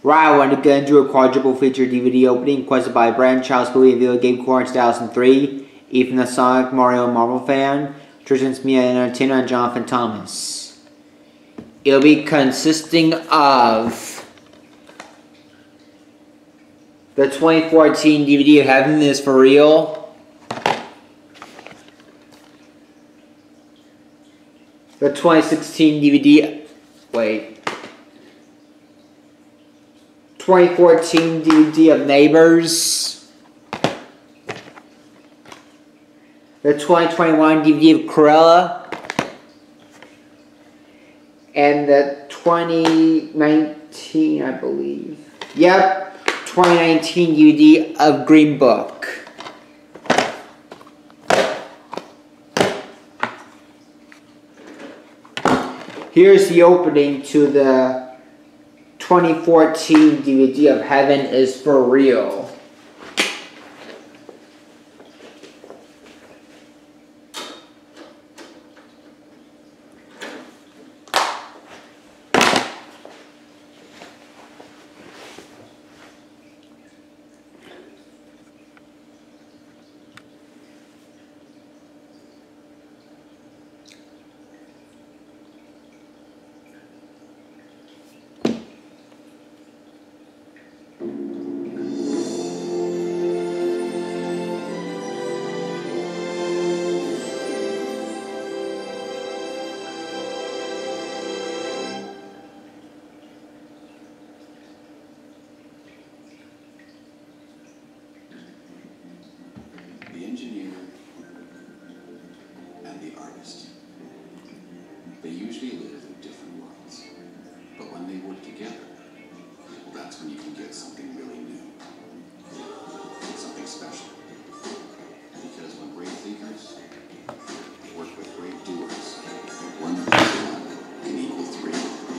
Right, I want to get into a quadruple feature DVD opening requested by Brand Child's Video Game Core in 2003, Ethan the Sonic, Mario, and Marvel fan, Tristan Smith, Tina, and Jonathan Thomas. It'll be consisting of the 2014 DVD of Heaven Is For Real, the 2016 DVD, 2014 DVD of Neighbors, the 2021 DVD of Cruella, and the 2019, I believe. Yep, 2019 DVD of Green Book. Here's the opening to the 2014 DVD of Heaven Is For Real. The engineer and the artist. They usually live in different worlds, but when they work together, well, that's when you can get something really new, something special. Because when great thinkers work with great doers, 1 + 1 can equal 3.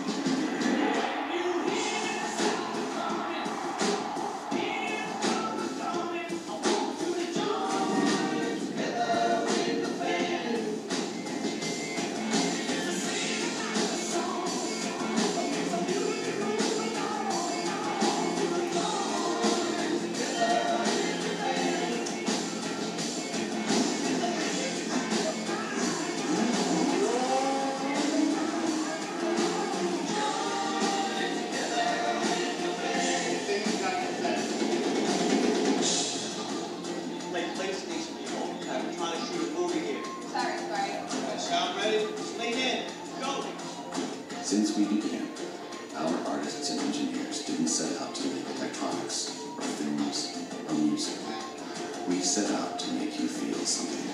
Since we began, our artists and engineers didn't set out to make electronics, or films, or music. We set out to make you feel something.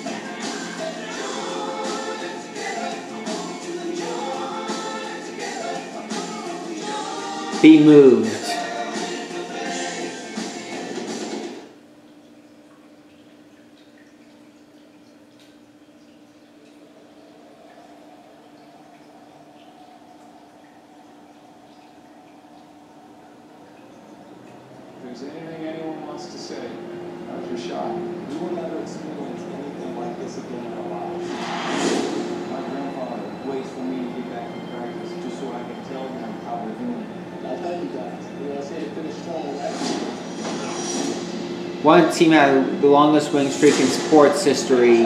Be moved. If there's anything anyone wants to say, how's your shot? We will never experience anything like this again in our lives. My grandfather waits for me to get back to practice just so I can tell them how we're doing. I tell you guys, I say to finish strong, right? One team had the longest winning streak in sports history.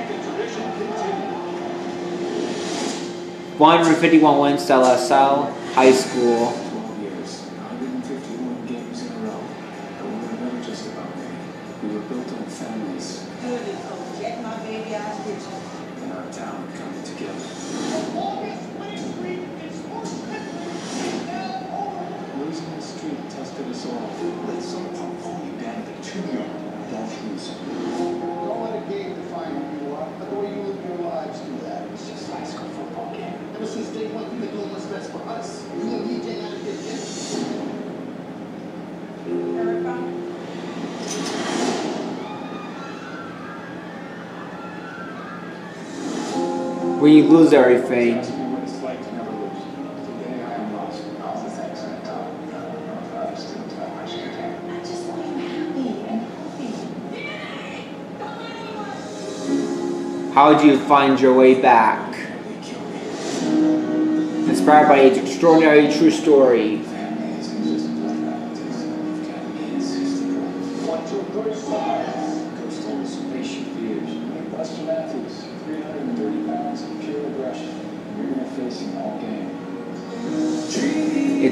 151 wins to La Salle High School. 12 years, 151 games in a row. But we were never just about winning. We were built on families. Get my baby out of here. In our town coming together. Losing the streak tested us all. Let some pump phone you down to 2 yard. Don't lose. Don't let a game define who you are, but the way you live your lives do that. It's just a high school football game. Ever since day one, you've been doing what's best for us. You and me getting out of here, kid. Where you lose everything. What it's like to never lose. Today I am lost. All the things I taught. I just didn't tell much to do. I just want you happy and healthy. How do you find your way back? Inspired by an extraordinary true story. Family is just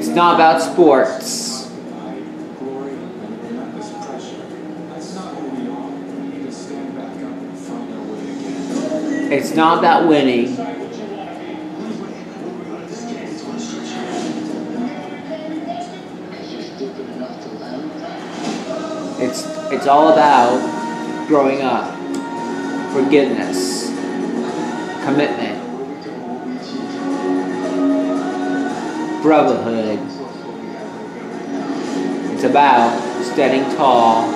It's not about sports. Glory and relentless pressure. That's not who we are. We need to stand back up and find our way again. It's not about winning. It's all about growing up, forgiveness, commitment, brotherhood. It's about standing tall.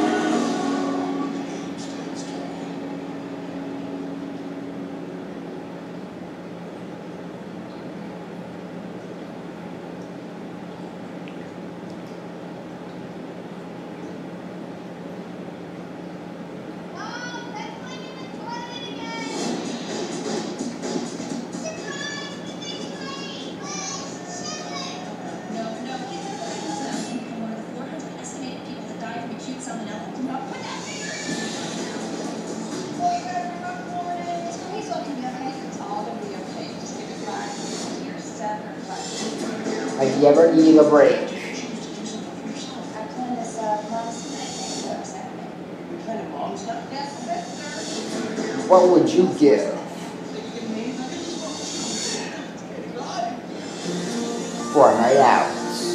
Have you ever needed a break? What would you give for a night out?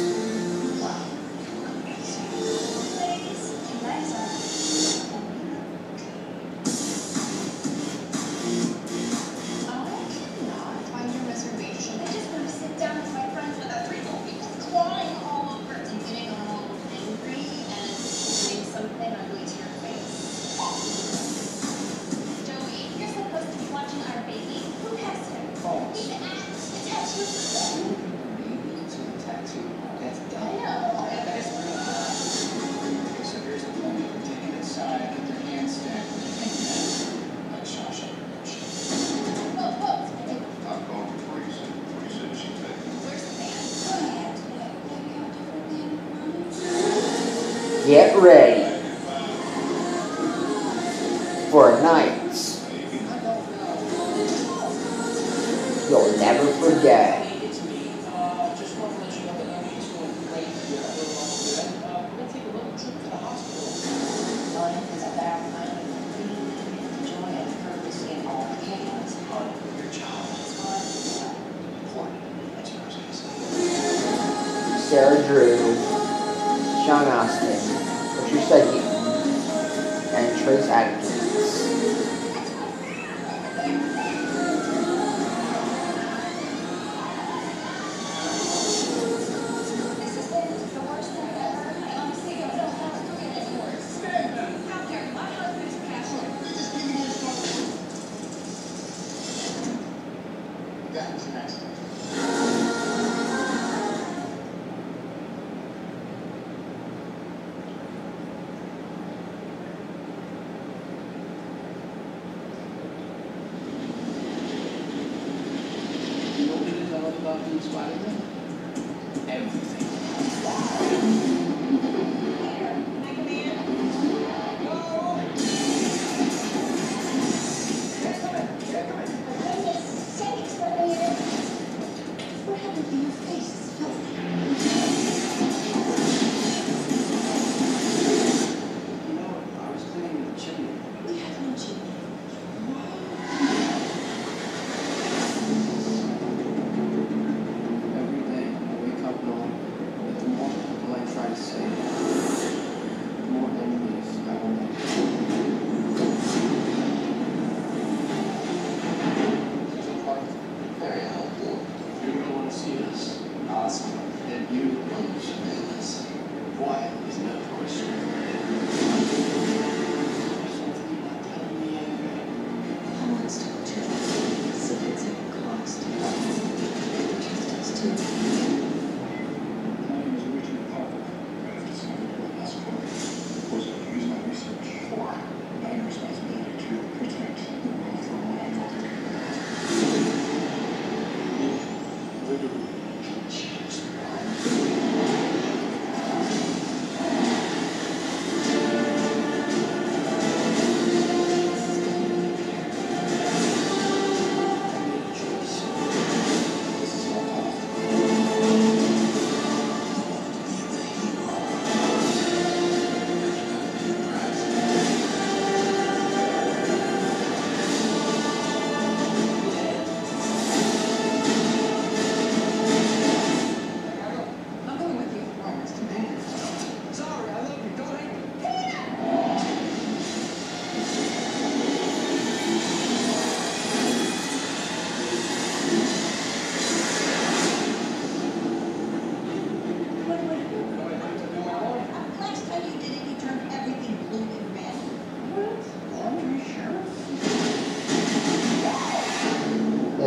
Get ready for a night you'll never forget. Sarah Drew, Sean Austin, Patricia Heaton, and Trace Adkins.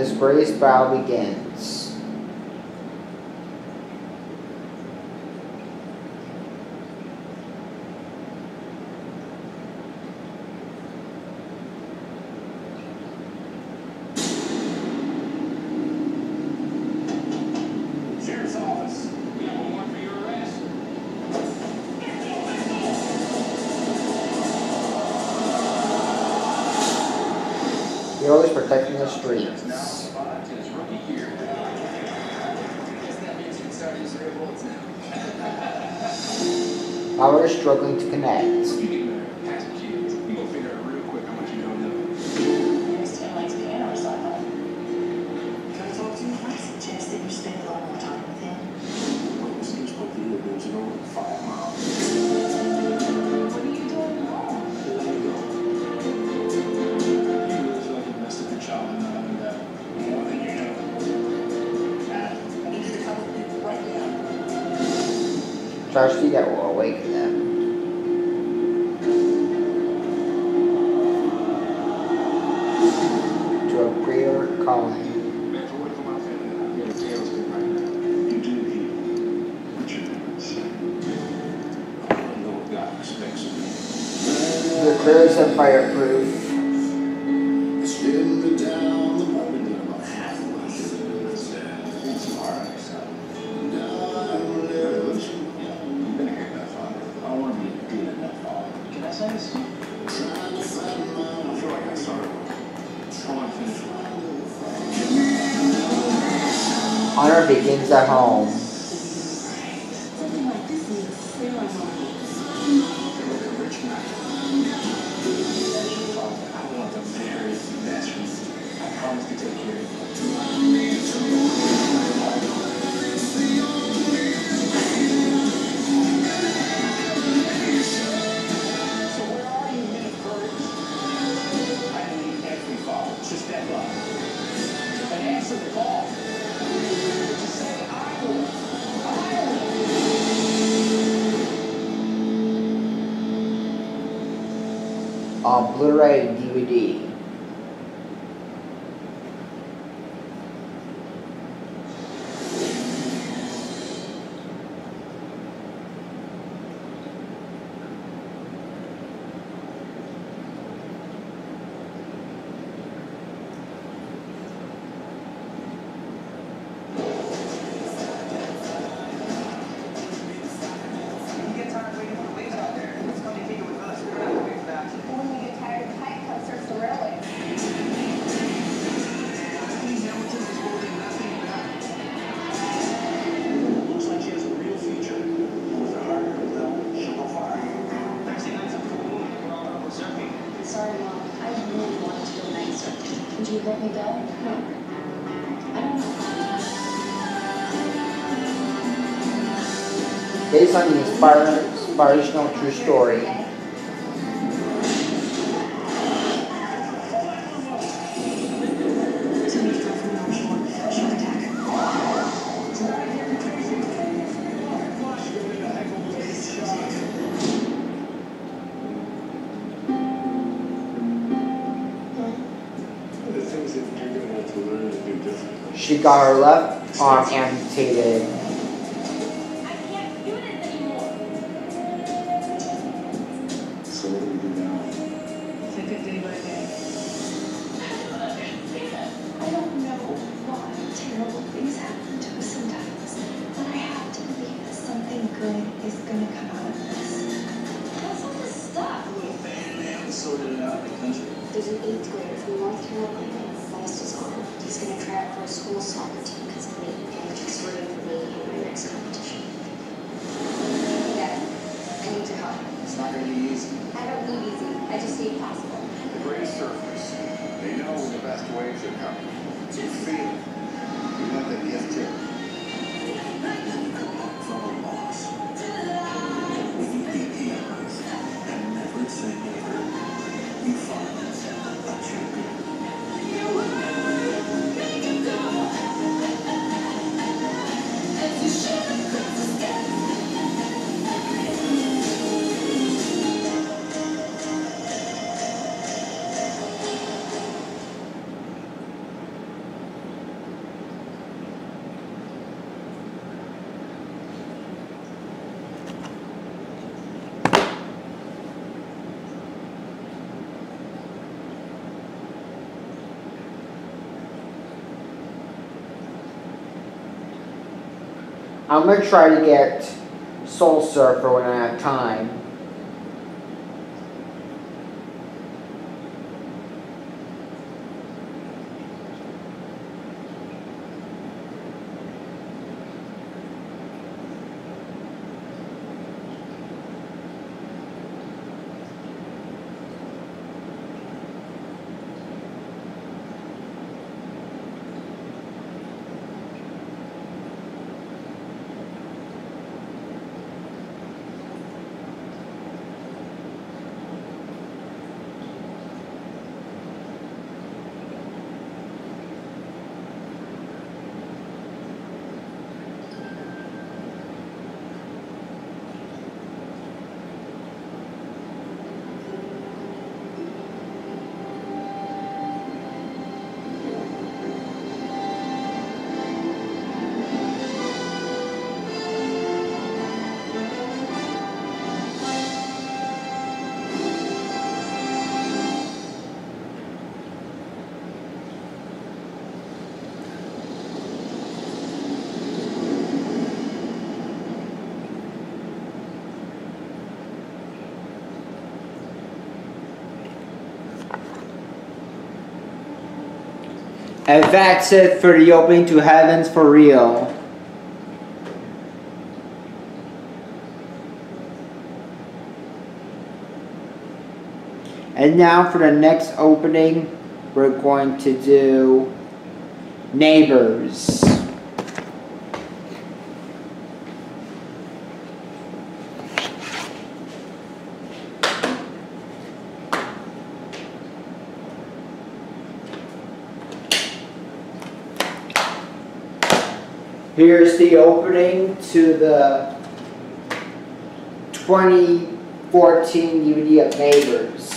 This greatest battle begins. Sheriff's office. We have a warrant for your arrest. You're always protecting the streets. Now spot his rookie year. Guess that means you can start using real bullets now. Power is struggling to connect. You get better. Ask kids. You gonna figure out real quick how much you don't know. Miss Tim likes piano recital. Can I talk to you? I suggest that you spend a little more time with him. What was this for video games, 5 miles? What are you doing wrong? There you go. You really feel like you messed up your child and not having that more than you know. I need you to come with me right now. Tragedy that will awaken them. To a greater calling. Man, for what for my family, I'm here to tailspin right now. You do hear what your parents say. I want to know what God expects of me. The clears and fireproof. Spin me down the road. I've been doing about half of what I should have done instead. It's too hard on yourself. Revolution. You've been a good enough father. I want to be a good enough father. Can I say this? I feel like I started one. I want to finish one. Honor begins at home. Something like this needs ceremony. You're like a rich man. As your father, I want the very best for you. I promise to take care of you. So where are you, minute birds? I need every father to step up and answer the call. To say, I will. I will. On Blu-ray and DVD. You get tired waiting for the waves out there. It's come to take it with us. We're not going to wait for that. When we get tired of the hike, come search the railway. Hamilton is holding nothing back. Looks like she has a real future. With a heart of milk, she'll go far. Thursday night's a full moon. We're all out surfing. Sorry, Mom. I really wanted to go night surfing. Would you let me go? No. I don't know. Based on the inspirational true story. The things that you're going to have to learn to do differently. She got her left arm amputated. I can't do this anymore. So what do we do now? Take it day by day. I don't know why terrible things happen to us sometimes, but I have to believe that something good is gonna come out of this. What's all this stuff? A little band now sorted it out in the country. There's an 8th grader from North Carolina who lost his arm. He's going to try out for a school soccer team because of me, and he's rooting for me in my next competition. Dad, I need your help. It's not going to be easy. I don't need easy. I just need possible. The great surfers, they know when the best waves are coming. You feel it. You let the gift tip. Then you come back from a loss. When you beat the odds and never say never, you find a champion. I'm going to try to get Soul Surfer when I have time. And that's it for the opening to Heaven's for Real. And now for the next opening, we're going to do Neighbors. Here's the opening to the 2014 DVD of Neighbors.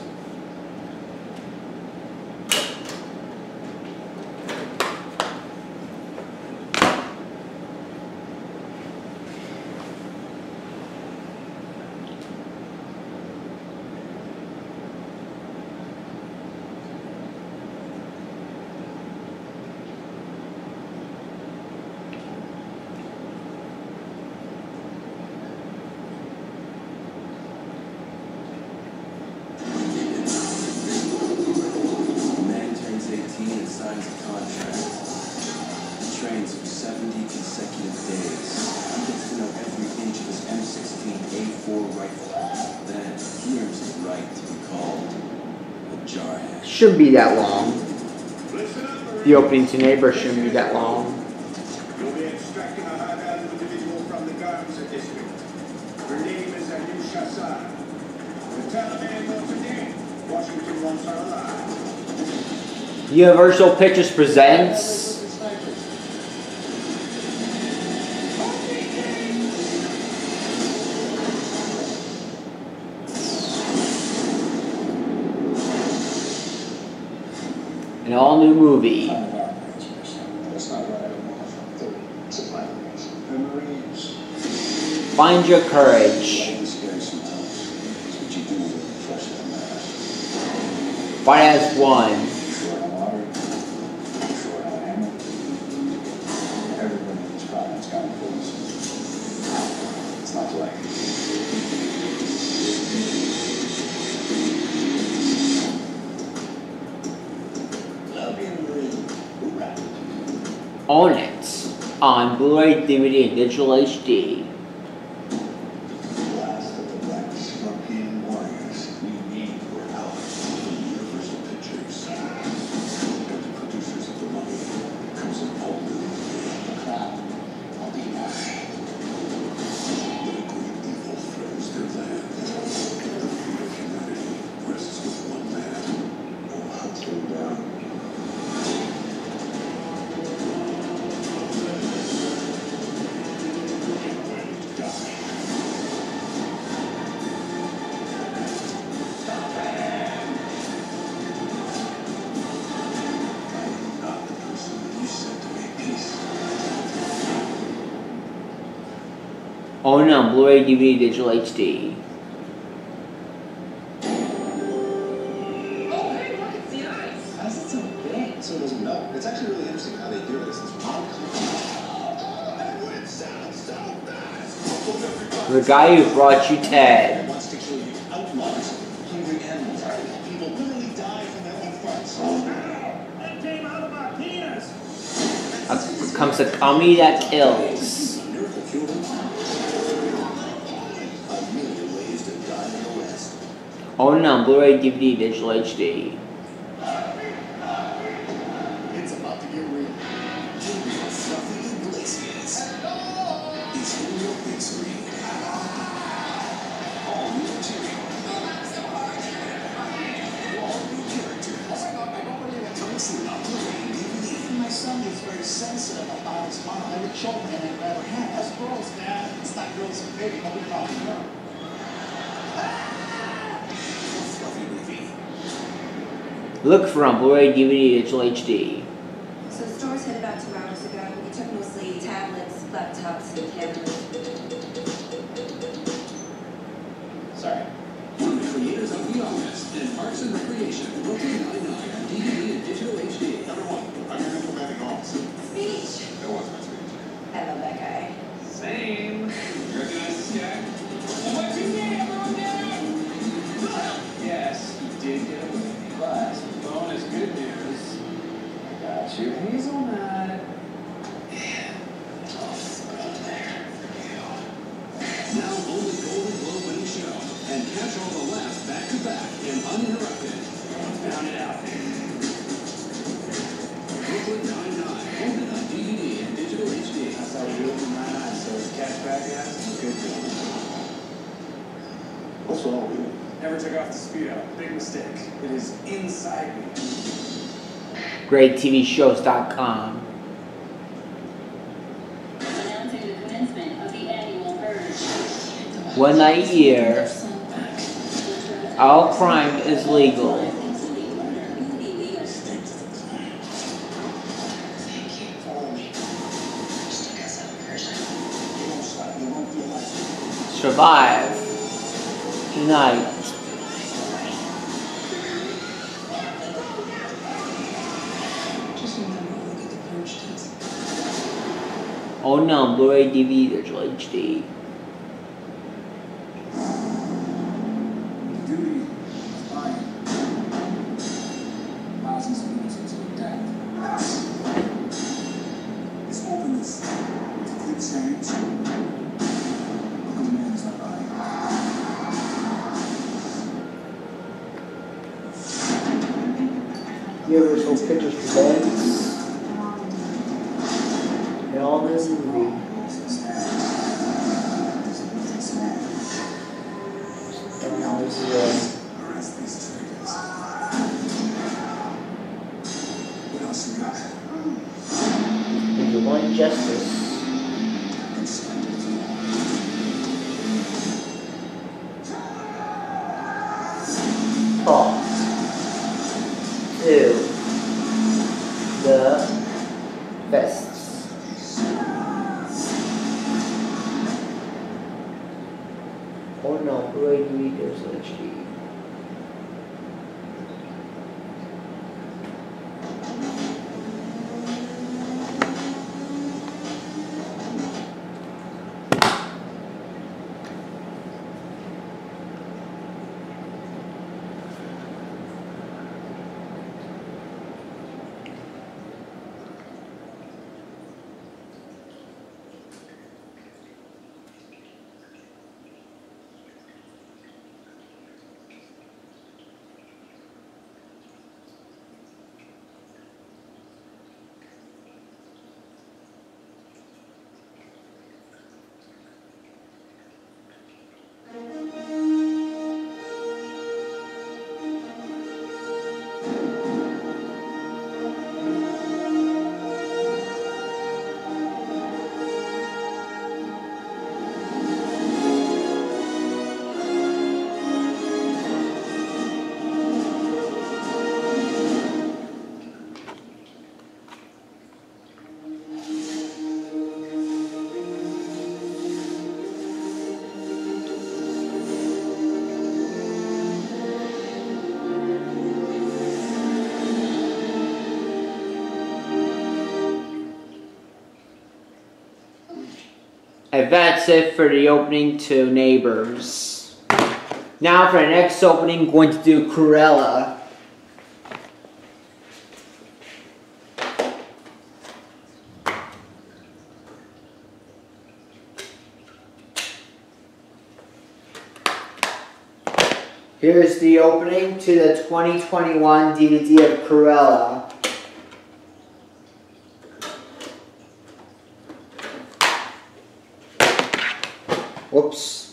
Shouldn't be that long. The opening to Neighbors shouldn't be that long. You'll be extracting a high-value individual from the Garza district. Her name is Anusha Shah. The Taliban wants her dead. Washington wants her alive. Universal Pictures presents an all-new movie. Find Your Courage. Fight as one. Own it on Blu-ray, DVD, and digital HD. Last of the Black Scorpion Warriors. We need your help. Universal Pictures. The producers of the movie comes a whole new crowd. I'll be nice. The great evil threatens their land. The fate of humanity rests with one man. We'll hunt him down. Own it on Blu-ray, DVD, digital HD. Oh, hey, look, it's the ice. How's it so big? So it doesn't melt. It's actually really interesting how they do it. It's this round. I would sound The guy who brought you Ted. Wants to kill you. Outlaws, hungry animals. People literally die from their own farts. That came out of my penis. Comes a comedy that kills. Miracle cure them all. A million ways to die in the West. Own on Blu-ray, DVD, Digital HD. It's about to get real. Gabriel Fluffy Iglesias. It's in your big screen. All new material. All new characters. Coming soon on Blu-ray and DVD. My son was very sensitive about his mom. There were children and I'd rather have. That's girls, Dad. It's not girls and baby. Nobody talking to her. Fluffy movie. Look for on Blu-ray, DVD, Digital HD. So the stores hit about 2 hours ago. We took mostly tablets, laptops, and cameras. Sorry. From the creators of The Office and Parks and Recreation, Brooklyn Nine-Nine on DVD and Digital HD. Everyone, I'm your new commanding officer. Speech. That was my speech. I love that guy. Same. You recognize this guy? What's his name? Everyone down! Yes, he did get away. But bonus good news. I got you hazelnut. Now only Golden Globe winning show. And catch all the laughs back to back and uninterrupted. Found it out. Brooklyn Nine-Nine. Only on DVD and Digital HD. That's how we do it from 99. So it's catch back guys. Good deal. What's wrong with you? Never took off the speedo. Big mistake. It is inside me. GreatTVShows.com. Announcing the commencement of the annual purge. One night a year, all crime is legal. Follow me. Just took us out of person. You won't stop. You won't feel like Survive. Unite. Just remember, look at the purge test. Oh no, Blu-ray, DVD, Digital HD. duty is lying. Thousands of minutes until death. It's openness. It's quicksand. Look at the man is not lying. You ever saw pictures for beds? They're all in this movie. And now this is Arrest these traitors. What else you got? if you want justice, talk to the vests. Oh no, Blu-ray, DVD, Digital HD. And that's it for the opening to Neighbors. Now for the next opening, going to do Cruella. Here's the opening to the 2021 DVD of Cruella. Whoops.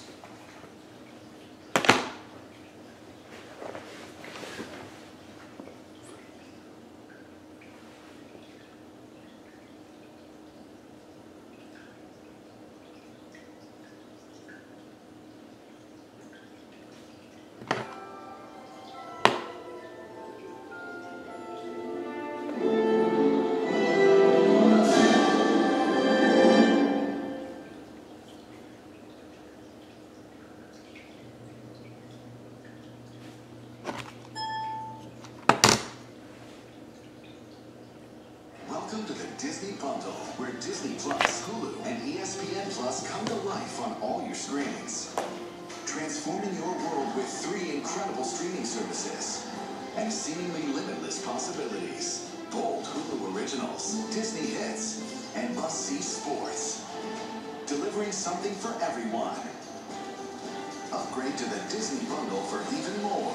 Welcome to the Disney Bundle, where Disney Plus, Hulu, and ESPN Plus come to life on all your screens. Transforming your world with 3 incredible streaming services and seemingly limitless possibilities. Bold Hulu originals, Disney hits, and must-see sports. Delivering something for everyone. Upgrade to the Disney Bundle for even more.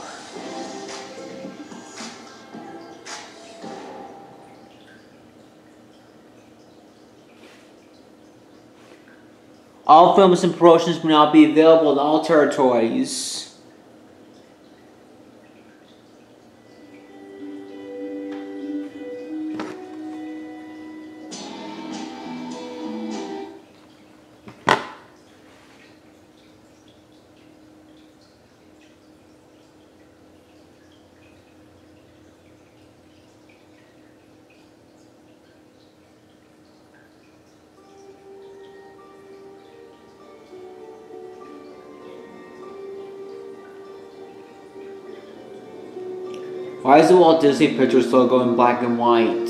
All films and promotions will now be available in all territories. Why is the Walt Disney Pictures logo in black and white?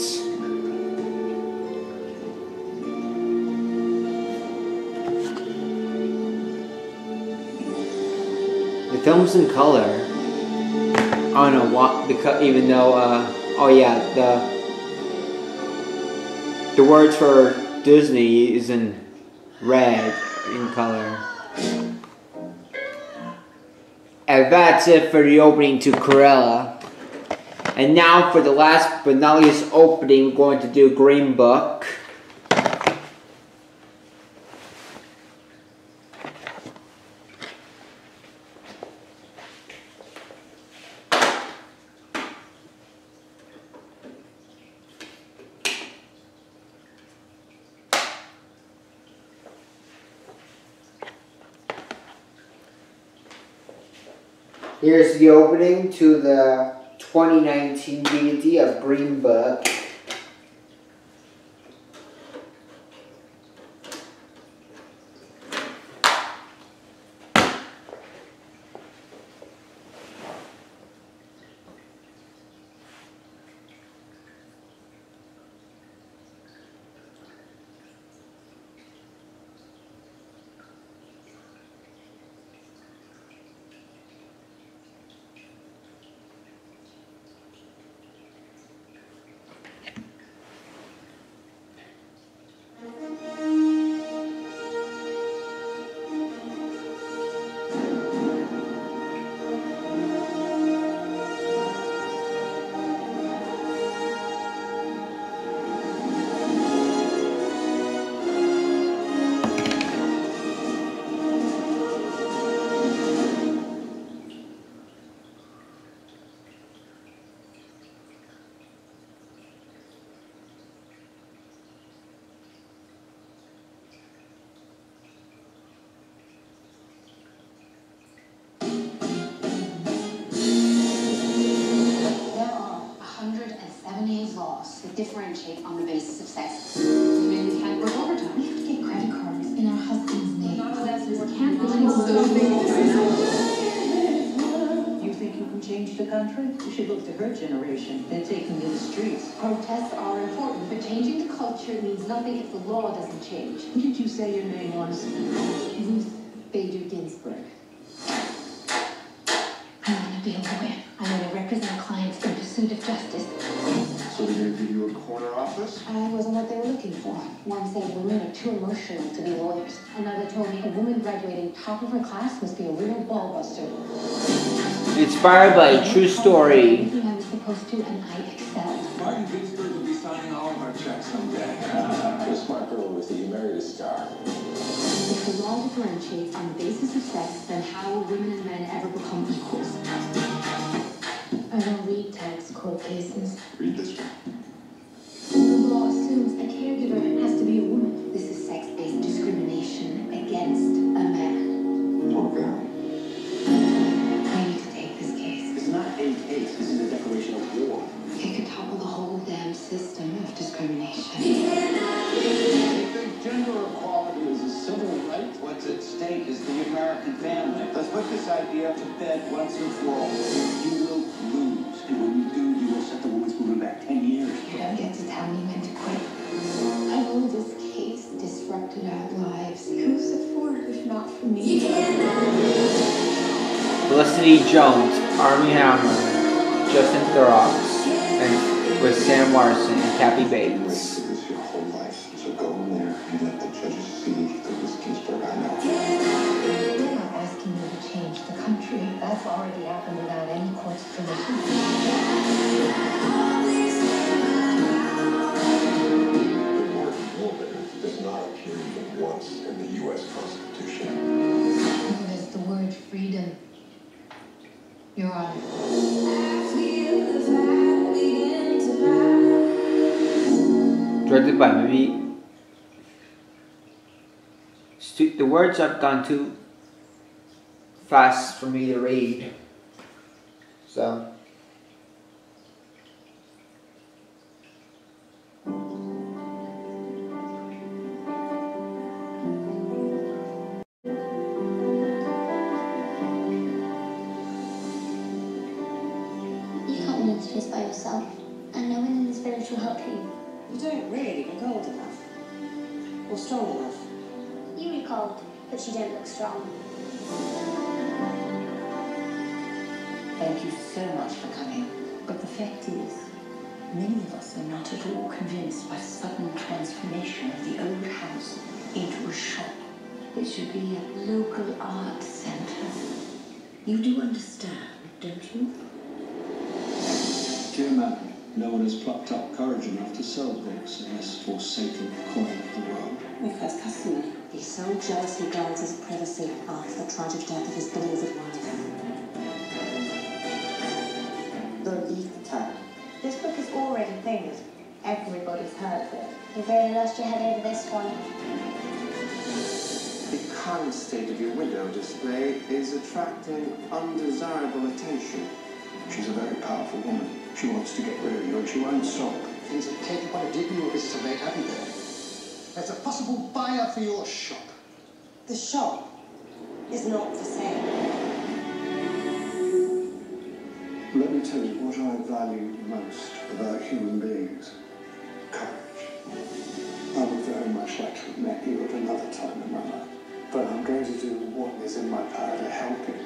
The film's in color. I don't know what, because even though, oh yeah, the words for Disney is in red in color. And that's it for the opening to Cruella. And now for the last but not least opening, we're going to do Green Book. Here's the opening to the 2019 DVD of Green Book. Differentiate on the basis of sex. Maybe we can't work overtime. We have to get credit cards in our husband's name. You think you can change the country? You should look to her generation. They're taking to the streets. Protests are important, but changing the culture means nothing if the law doesn't change. What did you say your name was? Ruth Bader Ginsburg. I want to be a lawyer. I want to represent clients in pursuit of justice. So they're going to give you a corner office? I wasn't what they were looking for. One said women are too emotional to be lawyers. Another told me a woman graduating top of her class must be a real ballbuster. Inspired by a true story. Everything I was supposed to, and I excelled. Martin Ginsburg will be signing all of our checks someday. The smart girl with you married a star. If the law differentiates on the basis of sex, then how will women and men ever become equals? I don't read tax court cases. Read this one. The law assumes a caregiver has to be a woman. This is sex-based discrimination against a man. Okay. We need to take this case. It's not a case. This is a declaration of war. It could topple the whole damn system of discrimination. You think gender equality is a civil right? What's at stake is the American family. Let's put this idea to bed once and for all. You will lose. And when you do, you will set the women's movement back 10 years. You don't get to tell me when to quit. I know this case disrupted our lives. Who's it for if not for me? Felicity Jones, Armie Hammer, Justin Theroux, and with Sam Larson and Kathy Bates. Do this your whole life. So go in there and let the judges see the Ruth Ginsburg I know. We're not asking you to change the country. That's already happened without any court's permission. The word woman does not appear even once in the U.S. Constitution. Nor does the word freedom. Your Honor. Directed by maybe. The words have gone too fast for me to read. So. You can't win into this by yourself, and no one in this village will help you. You don't really look old enough. Or strong enough. You look old, but you don't look strong. Thank you so much for coming. But the fact is, many of us are not at all convinced by sudden transformation of the old house into a shop. It should be a local art centre. You do understand, don't you? Dear madam, no one has plucked up courage enough to sell books in this forsaken corner of the world. My first customer. He so jealously guards his privacy after the tragic death of his beloved wife. The leaf tag. This book is already famous. Everybody's heard of it. You've really lost your head over this one. The current state of your window display is attracting undesirable attention. She's a very powerful woman. She wants to get rid of you and she won't stop. Things have taken quite a dip in your business of late, haven't they? There's a possible buyer for your shop. The shop is not for sale. Let me tell you what I value most about human beings. Courage. I would very much like to have met you at another time in my life. But I'm going to do what is in my power to help you.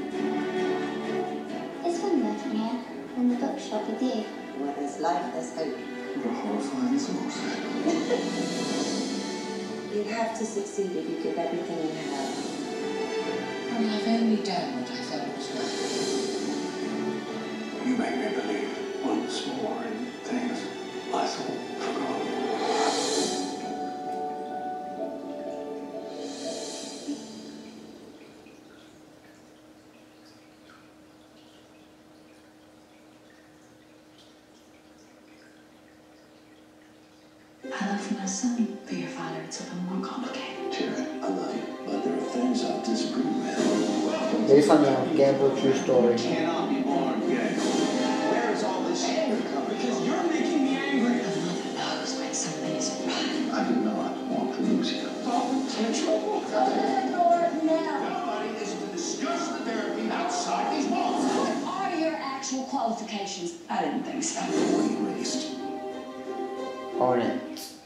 It's fun though from here, in the bookshop with you. Where there's life, there's hope. What a horrifying thought. You'd have to succeed if you give everything you have. Well, I've only done what I thought was right. You make me believe once more in things I thought forgotten. I love my son. For your father, it's a little more complicated. Jared, I love you, but there are things I disagree with. Based on the Gamble true story. Cannot be born gay. Where is all this anger coming? Because you're making me angry. A mother knows when something isn't right. I didn't know I'd want to lose you. Open trouble. Open the door now. Nobody is to discuss the therapy outside these walls. What are your actual qualifications? I didn't think so. Waste. Hornet.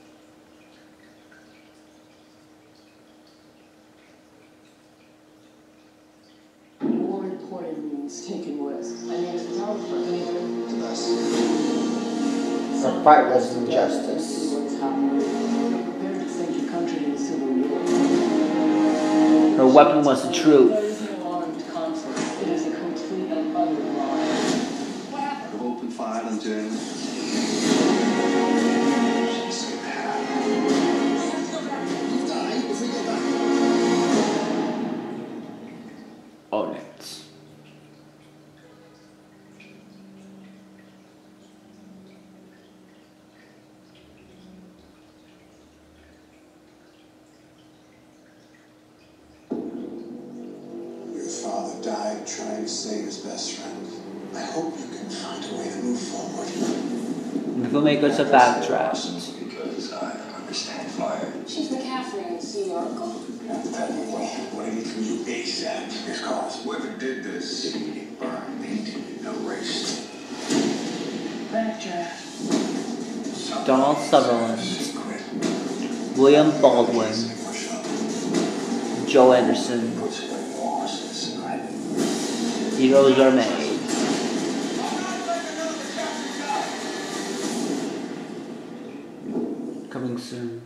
More important means taking risks. I mean, a photographer, The best. The fight was injustice. what's happening. You're prepared to sink your country in a civil war. Her weapon was the truth. There is no armed conflict. It is a complete and utter lie. What happened? I've opened fire on journalists. She said that. You die if we go back. Hornet. Your father died trying to save his best friend. I hope you can find a way to move forward. The filmmakers have backtracked. Because I understand fire. She's McCaffrey and see the article. Tell me what I need from you ASAP. Because whoever did this didn't get burned, painted, and erased. Backdraft. Donald Sutherland, William Baldwin, Joe Anderson. Heroes are made. Coming soon.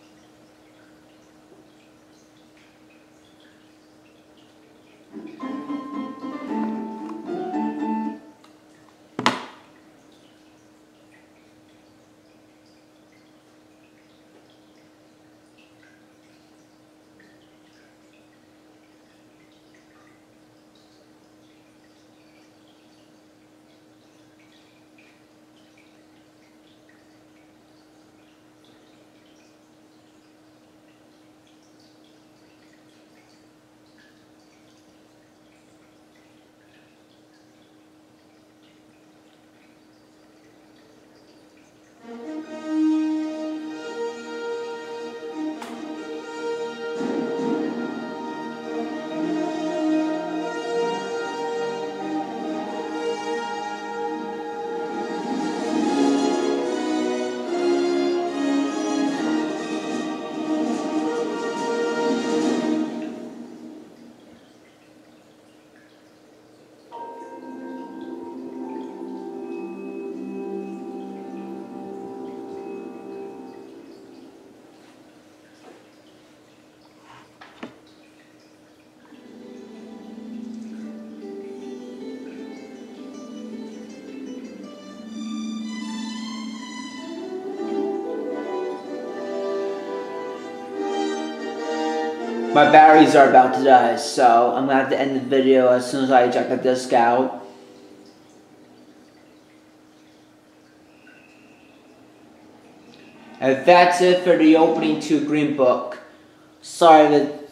My batteries are about to die, so I'm gonna have to end the video as soon as I check the disc out. And that's it for the opening to Green Book. Sorry if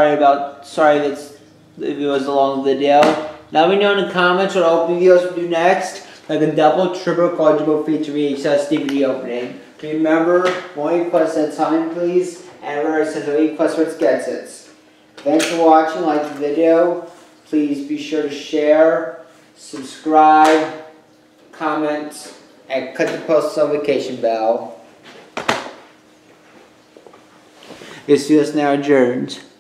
it was a long video. Let me know in the comments what opening videos we do next, like a double, triple, quadruple feature VHS DVD opening. Remember, one request at a time, please. And remember, since the request first gets it. Thanks for watching. Like the video. Please be sure to share, subscribe, comment, and click the post notification bell. This video is now adjourned.